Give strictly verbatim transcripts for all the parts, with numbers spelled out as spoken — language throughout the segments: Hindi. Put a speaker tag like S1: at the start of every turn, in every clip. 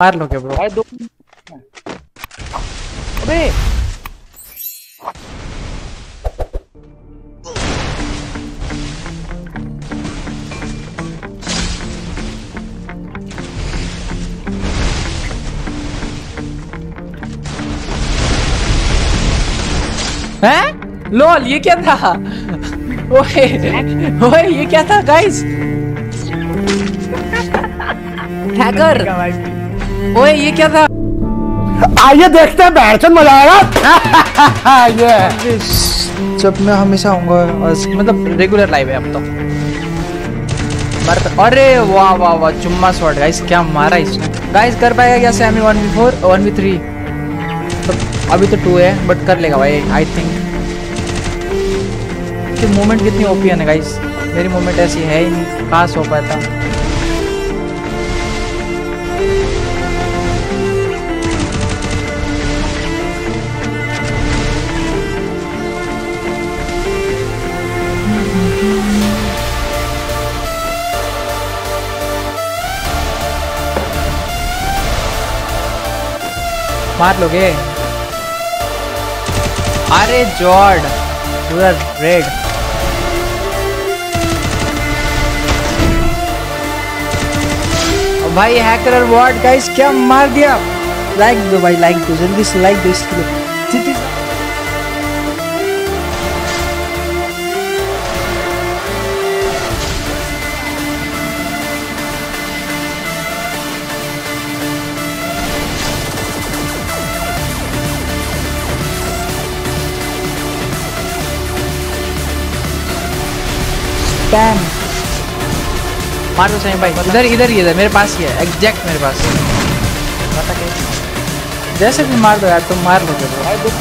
S1: मार लो क्या ब्रो
S2: भाई दो। अबे
S1: हैं? लोल ये क्या था? ओए ओए ये क्या था गाइस? हैकर। ओए ये क्या था?
S3: आइए देखते हैं बैठन मजा आएगा। ये
S1: जब मैं हमेशा आऊंगा और मतलब रेगुलर लाइव है अब तो। पर अरे वाह वाह वाह चुम्मा शॉट गाइस, क्या मारा इसने। गाइस कर पाएगा क्या सैमी one v four one v three? तो अभी तो टू है बट कर लेगा भाई आई थिंक। कि मूवमेंट कितनी ओपी है ना गाइस, मेरी मूवमेंट ऐसी है ही नहीं, पास हो पाता। मार लोगे? अरे जॉर्ड पूरा रेड। भाई हैकर और वॉर्ड गाइस क्या मार दिया। लाइक दो भाई, लाइक दो जल्दी से, लाइक दो इसके लिए। स्पैम मार दो सही भाई। इधर इधर ही इधर मेरे पास ही है, एग्जैक्ट मेरे पास। पता क्या जैसे भी मार दो यार, तुम मार लोगे ब्रो।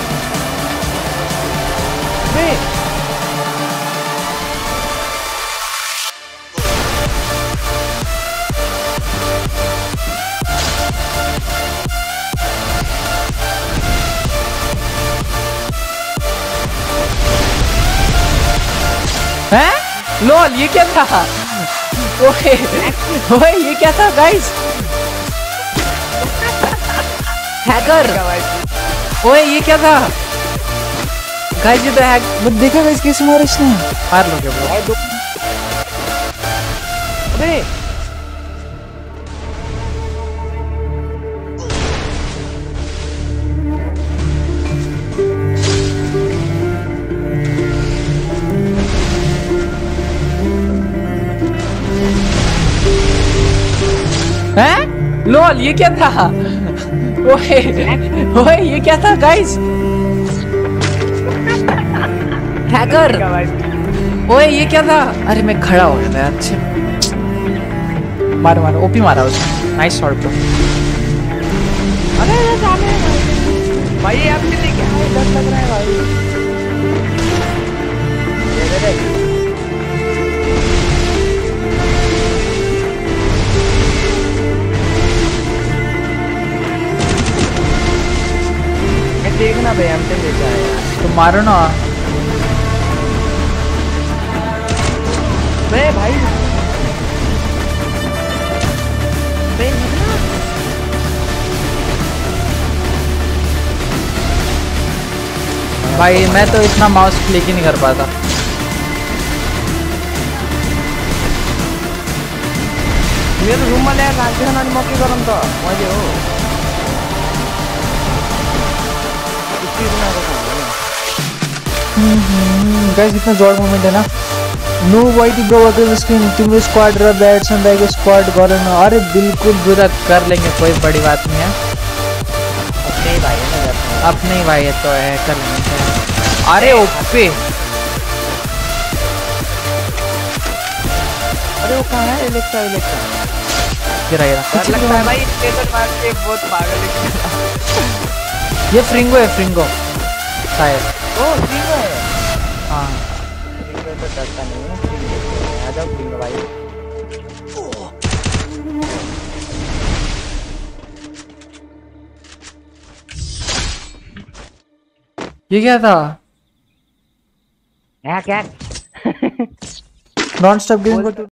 S1: हैं? लोल ये क्या था? ओए ओए ये क्या था गाइस? हैकर। ओए ये क्या था गाइस? ये तो हैक मत देखा गाइस कैसे मारा इसने। मार लोगे ब्रो।
S2: अबे
S1: हैं? लोल ये क्या था? ओए ओए ये क्या था गाइस? हैकर। ओए ये क्या था? अरे मैं खड़ा हो गया था। अच्छे मारो मारो, ओपी मारा उसने। Nice shot bro.
S2: अरे जाने भाई आप कितने क्या है, डर लग रहा है भाई। दे दे दे। देखना भाई हमसे ले जाए
S1: तो मारो ना।
S2: मैं भाई
S1: भाई मैं तो इतना माउस क्लिक ही नहीं कर पाता।
S2: मेरे रूम में ले राजस्थान आणि मौके गरम तो मजे हो।
S1: गाइस इतना जोर मोमेंट है ना। नो वाइटी ब्रो अगर स्क्रीन तुम स्क्वाड रा बैट्स एंड बैग स्क्वाड गरन। अरे बिल्कुल बुरा कर लेंगे, कोई बड़ी बात नहीं है।
S2: अपने ही भाई है ना,
S1: अपने ही भाई है तो है, कर लेंगे। अरे ओपे
S2: अरे वो कहाँ है? इलेक्ट्रा इलेक्ट्रा
S1: गिरा गिरा।
S2: डर लगता है भाई स्टेशन मार के, बहुत पागल है।
S1: ये फ्रिंगो है, फ्रिंगो शायद।
S2: ओ ठीक है।
S1: हाँ
S2: ठीक है तो डरता नहीं है। आ जाओ ठीक है भाई।
S1: ये क्या था?
S2: क्या क्या
S1: नॉन स्टॉप गेमिंग